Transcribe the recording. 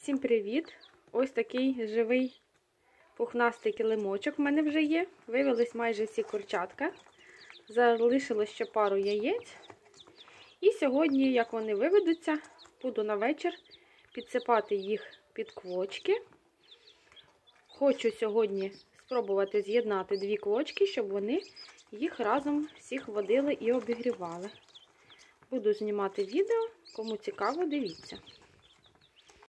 Всім привіт! Ось такий живий пухнастий килимочок в мене вже є. Вивелись майже всі курчатка. Залишилось ще пару яєць. І сьогодні, як вони виведуться, буду на вечір підсипати їх під квочки. Хочу сьогодні спробувати з'єднати дві квочки, щоб вони їх разом всіх водили і обігрівали. Буду знімати відео, кому цікаво, дивіться.